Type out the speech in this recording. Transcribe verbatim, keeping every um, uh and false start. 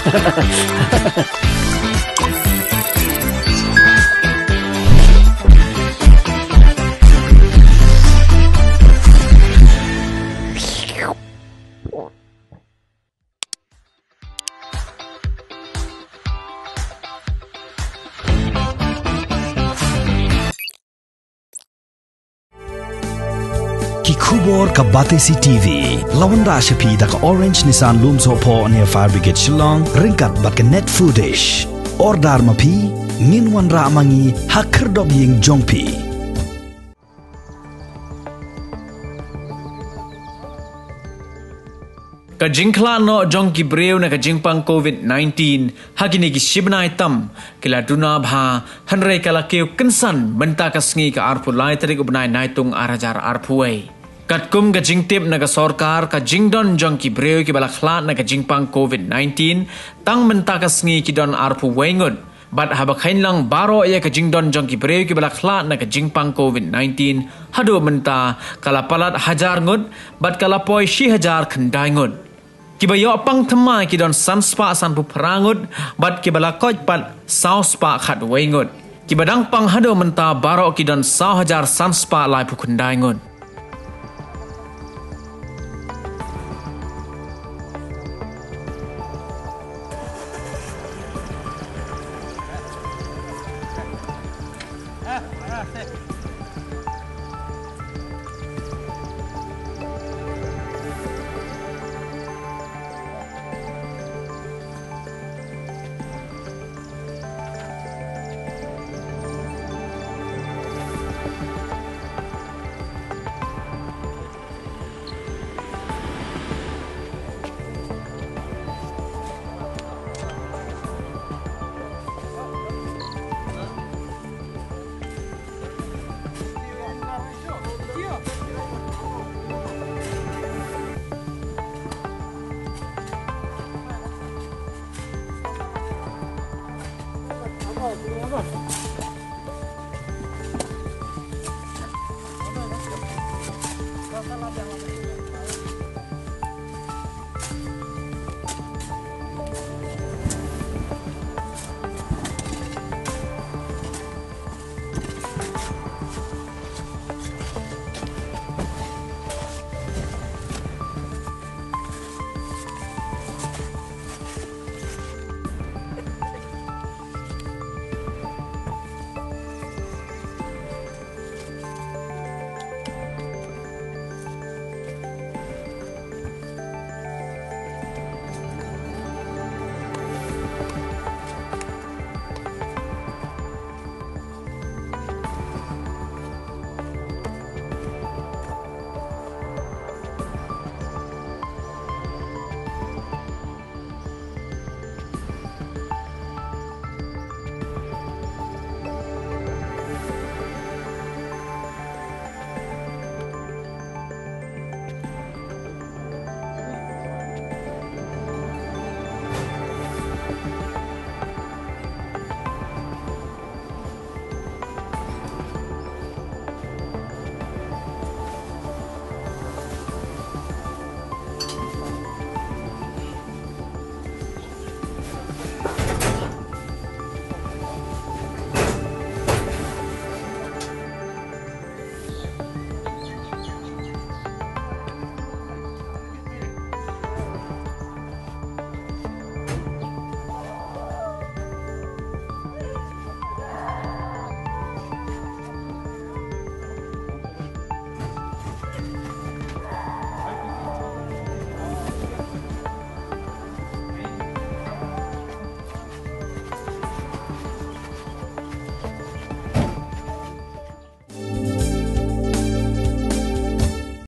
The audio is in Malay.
Kubor ka Batesi T V lawan Rashapi da ka Orange Nissan Lumso po near Fire Brigade Shillong ringkat bat ka net footage ordar mapi minwan ra mangi hakerdom ying jongpi Kajing klano jong ki breu na kajing pang COVID nineteen hagini ki shibnai tam kila duna bha hanrei kala keu kensan benta kasngi ka arpu lai tarik ubnai naitung arajar arpuai Katkum ka jingtip na ka sorkar ka jingdon jong ki breu ki balaklat na ka jingpang COVID nineteen tang mentakas ngi ki don arpu wengut bat habakain lang baro ya ka jingdon jong ki breu ki balaklat na ka jingpang COVID nineteen hadu menta kalapalat hajar ngut bat kalapoi shi hajar khandai ngut ki bayo pang thamai ki don sanspa sanpu prangut bat ki balakoj pat sauspa khat wengut ki badang pang hadu menta baro ki don sau hajar sanspa lai pu khandai ngut